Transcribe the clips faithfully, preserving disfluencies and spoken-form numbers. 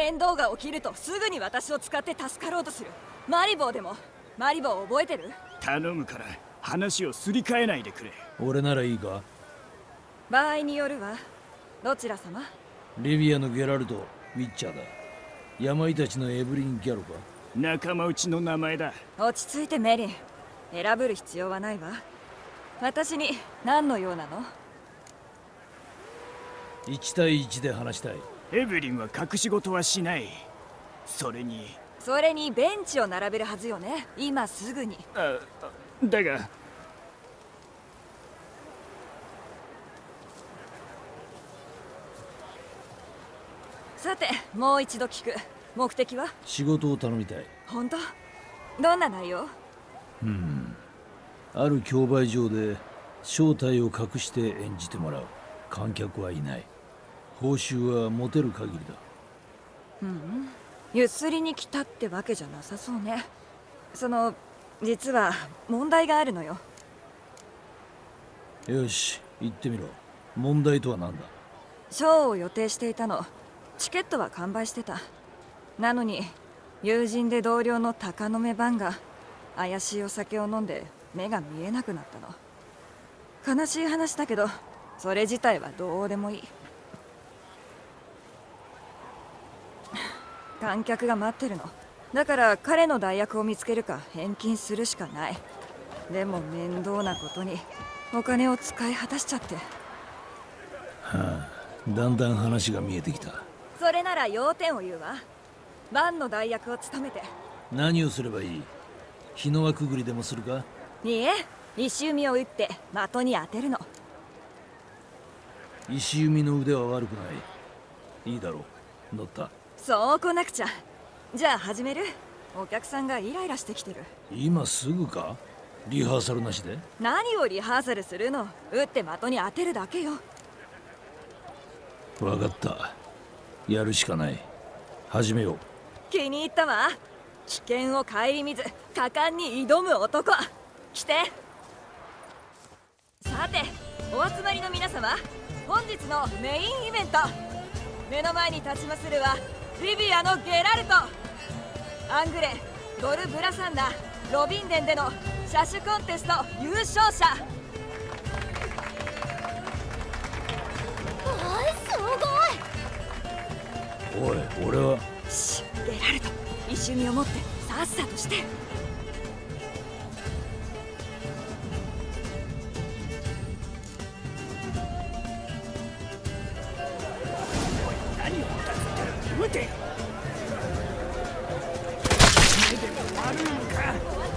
面倒が起きるとすぐに私を使って助かろうとする。マリボーでも。マリボー覚えてる？ 頼むから話をすり替えないでくれ。 俺ならいいか？ 場合によるわ。どちら様？ リビアのゲラルト・ウィッチャーだ。病たちのエブリン・ギャロか？ 仲間内の名前だ。 落ち着いてメリン。選ぶる必要はないわ。私に何の用なの？ いち対いちで話したい。 エブリンは隠し事はしない。それにそれにベンチを並べるはずよね、今すぐに。 あだがさてもう一度聞く。目的は？ 仕事を頼みたい。 本当？どんな内容？ うんある競売場で正体を隠して演じてもらう。観客はいない。報酬は持てる限りだ。 うん、ゆすりに来たってわけじゃなさそうね。その実は問題があるのよ。 よし言ってみろ。問題とは何だ？ ショーを予定していたの。チケットは完売してた。なのに友人で同僚の鷹の目バンが怪しいお酒を飲んで目が見えなくなったの。悲しい話だけどそれ自体はどうでもいい。観客が待ってるの。だから彼の代役を見つけるか返金するしかない。でも面倒なことにお金を使い果たしちゃって。 はあ、だんだん話が見えてきた。 それなら要点を言うわ。バンの代役を務めて。 何をすればいい？日の輪くぐりでもするか？ いいえ、石弓を打って的に当てるの。 石弓の腕は悪くない。いいだろう。乗った。 そうこなくちゃ。じゃあ始める。お客さんがイライラしてきてる。 今すぐか？リハーサルなしで？ 何をリハーサルするの？打って的に当てるだけよ。 分かった。やるしかない。始めよう。 気に入ったわ。危険を顧みず果敢に挑む男。来て。さてお集まりの皆様、本日のメインイベント。目の前に立ちまするはリビアのゲラルト、アングレ、ドル・ブラサンダ、ロビンデンでの車種コンテスト優勝者。 おいすごい。 おい俺は。 シッ、ゲラルト、石弓を持ってさっさとして。 何をもたついてる。撃て。目でも悪いのか。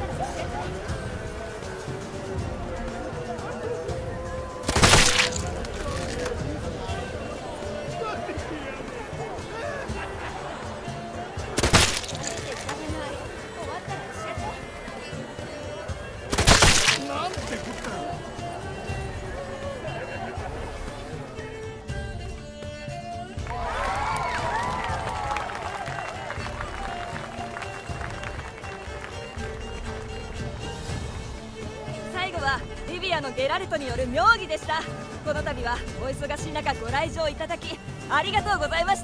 なんてことだ。 最後はリビアのゲラルトによる妙技でした。この度はお忙しい中ご来場いただきありがとうございました。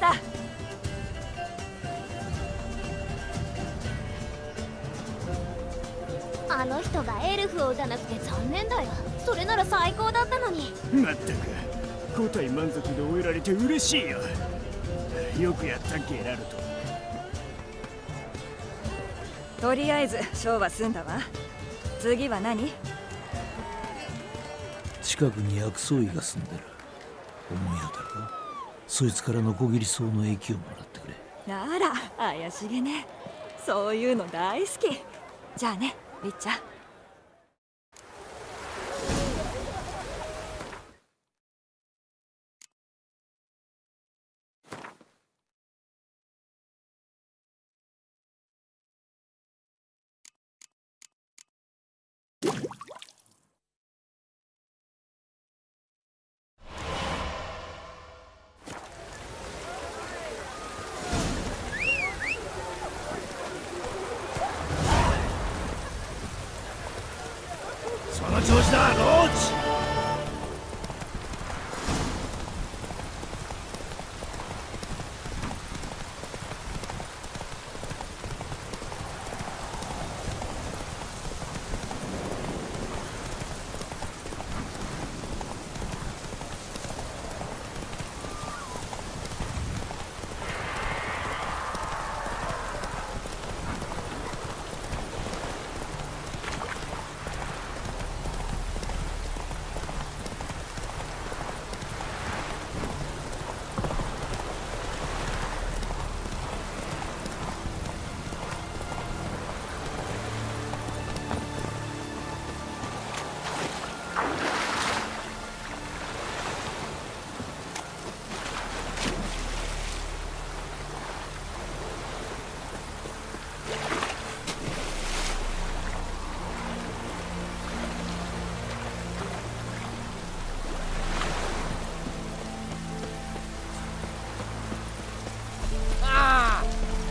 あの人がエルフを撃たなくて残念だよ。それなら最高だったのに。 まったく答え満足で終えられて嬉しいよ。よくやったゲラルト。 とりあえずショーは済んだわ。次は何？ 近くに薬草医が住んでる。思い当たるか？そいつからノコギリ草の液をもらってくれ。 あら怪しげね。そういうの大好き。じゃあねウィッチャー。 その調子だローチ。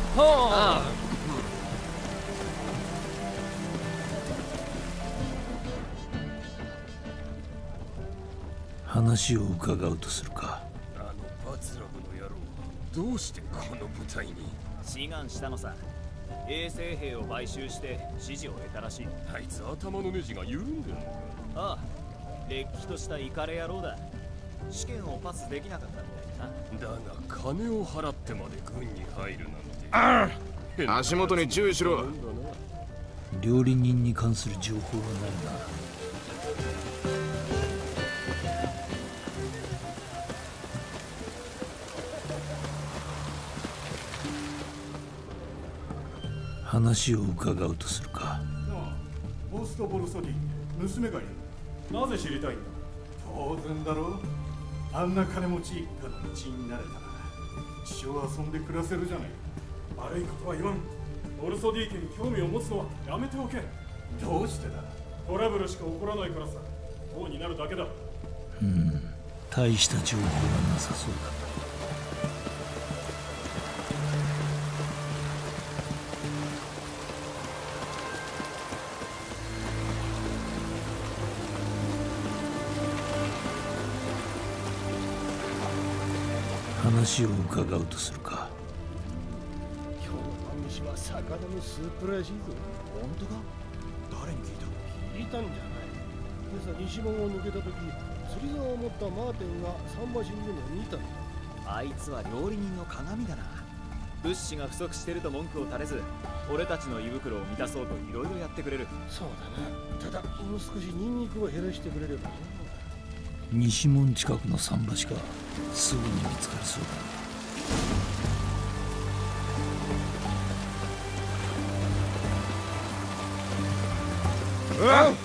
はあ。 話を伺うとするか。 あのバツラブの野郎、どうしてこの部隊に？ 志願したのさ。衛生兵を買収して支持を得たらしい。 あいつ頭のネジが緩んでるのか？ ああ、れっきとしたイカレ野郎だ。試験をパスできなかったみたいな。 だが金を払ってまで軍に入るなんて。 ああ、足元に注意しろ。 料理人に関する情報はないな。話を伺うとするか。 ボスとボルソディ、娘がいる。なぜ知りたいんだ？当然だろう。あんな金持ち一家の一員になれたら一生遊んで暮らせるじゃない。悪いことは言わん。ボルソディ家に興味を持つのはやめておけ。どうしてだ？トラブルしか起こらないからさ。王になるだけだ。 うん、大した情報はなさそうだ。話を伺うとするか。 今日の晩飯は魚のスープらしいぞ。 本当か？誰に聞いた？ 聞いたんじゃない。今朝西門を抜けた時、釣り竿を持ったマーテンが桟橋にいるのを見たんだ。 あいつは料理人の鏡だな。物資が不足してると文句を垂れず、俺たちの胃袋を満たそうといろいろやってくれる。 そうだな。ただもう少しニンニクを減らしてくれれば。 西門近くの桟橋か。すぐに見つかりそうだ。 うわっ！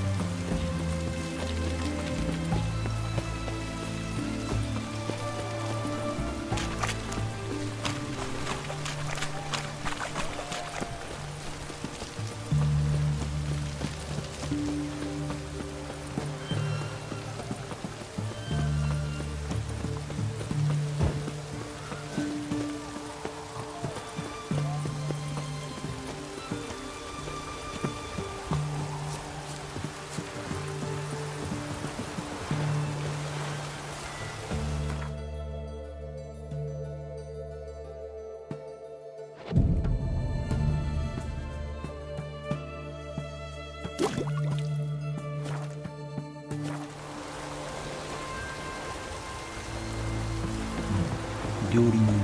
料理人に違いない。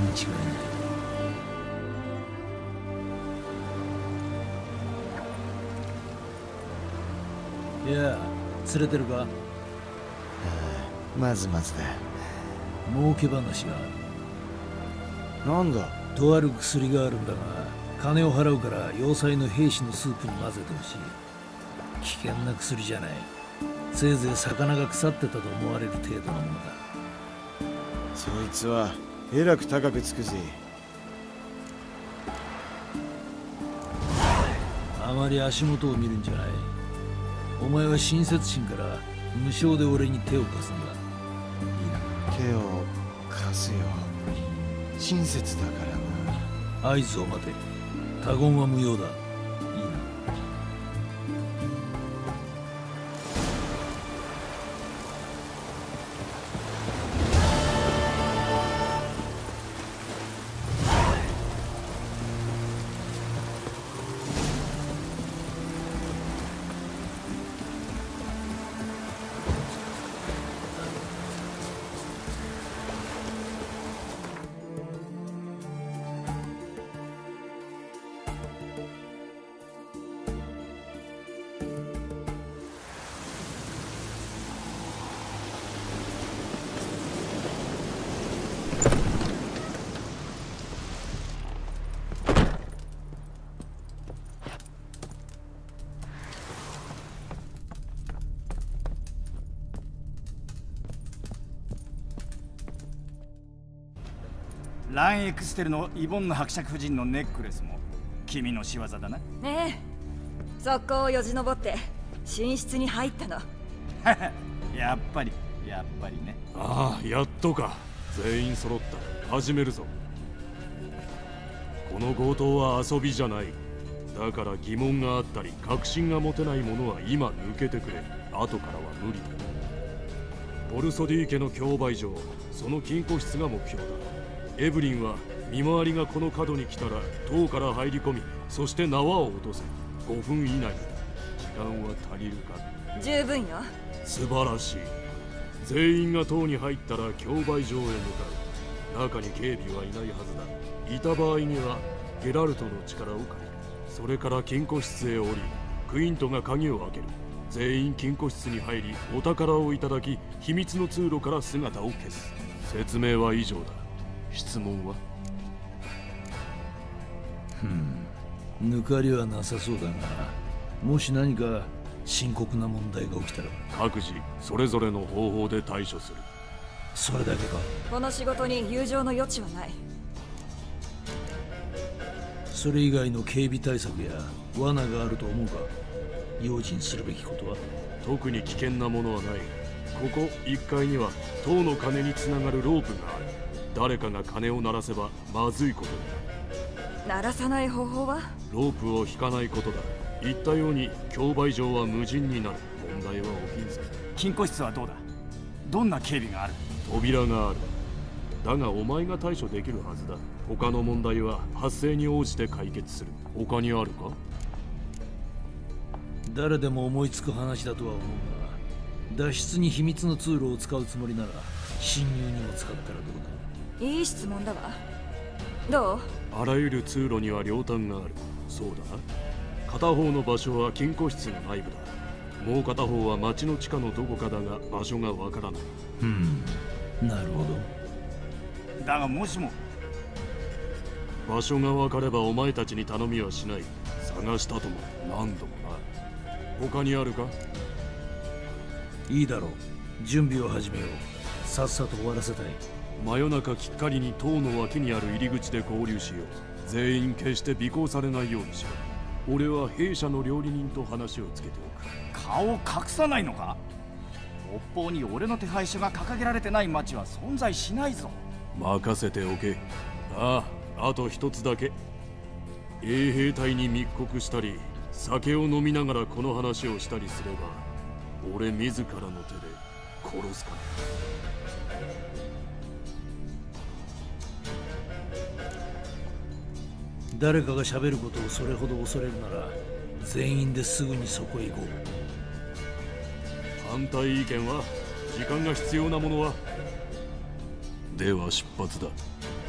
いや、釣れてるか？ああ、 まずまずだ。 儲け話がある。 なんだ？ とある薬があるんだが、金を払うから要塞の兵士のスープに混ぜてほしい。危険な薬じゃない。せいぜい魚が腐ってたと思われる程度のものだ。 そいつはえらく高くつくぜ。 あまり足元を見るんじゃない。お前は親切心から無償で俺に手を貸すんだ。いいな。 手を貸すよ。親切だからな。 合図を待て。他言は無用だ。いいな。 ランエクステルのイボンヌ伯爵夫人のネックレスも君の仕業だな。 ねえ、速攻をよじ登って寝室に入ったの。 やっぱりやっぱりね。 ああ、やっとか。全員揃った。始めるぞ。 この強盗は遊びじゃない。だから疑問があったり確信が持てない者は今抜けてくれ。後からは無理だ。ボルソディ家の競売場、その金庫室が目標だ。エブリンは見回りがこの角に来たら塔から入り込み、そして縄を落とせ。ごふん以内だ。時間は足りるか？ 十分よ。 素晴らしい。全員が塔に入ったら競売場へ向かう。中に警備はいないはずだ。いた場合にはゲラルトの力を借りる。それから金庫室へ降り、クイントが鍵を開ける。全員金庫室に入り、お宝をいただき、秘密の通路から姿を消す。説明は以上だ。質問は？ ふん、抜かりはなさそうだが、もし何か深刻な問題が起きたら各自それぞれの方法で対処する。 それだけか？ この仕事に友情の余地はない。 それ以外の警備対策や罠があると思うか？用心するべきことは？ 特に危険なものはない。ここいっかいには塔の鐘につながるロープがある。誰かが鐘を鳴らせばまずいことになる。 鳴らさない方法は？ ロープを引かないことだ。言ったように競売場は無人になる。問題は起きんぞ。 金庫室はどうだ？どんな警備がある？ 扉がある。だがお前が対処できるはずだ。他の問題は発生に応じて解決する。他にあるか？ 誰でも思いつく話だとは思うが、脱出に秘密の通路を使うつもりなら侵入にも使ったらどうだ？いい質問だわ。どう？ あらゆる通路には両端がある。そうだな。片方の場所は金庫室の内部だ。もう片方は町の地下のどこかだが場所がわからない。 うん、なるほど。 だがもしも場所が分かればお前たちに頼みはしない。探したとも何度もな。他にあるか？ いいだろう。準備を始めよう。さっさと終わらせたい。 真夜中きっかりに塔の脇にある入り口で合流しよう。全員決して尾行されないようにしろ。俺は弊社の料理人と話をつけておく。 顔を隠さないのか？北方に俺の手配書が掲げられてない町は存在しないぞ。 任せておけ。ああ、あと一つだけ。衛兵隊に密告したり酒を飲みながらこの話をしたりすれば俺自らの手で殺すから。 誰かが喋ることをそれほど恐れるなら全員ですぐにそこへ行こう。 反対意見は？時間が必要なものは？では出発だ。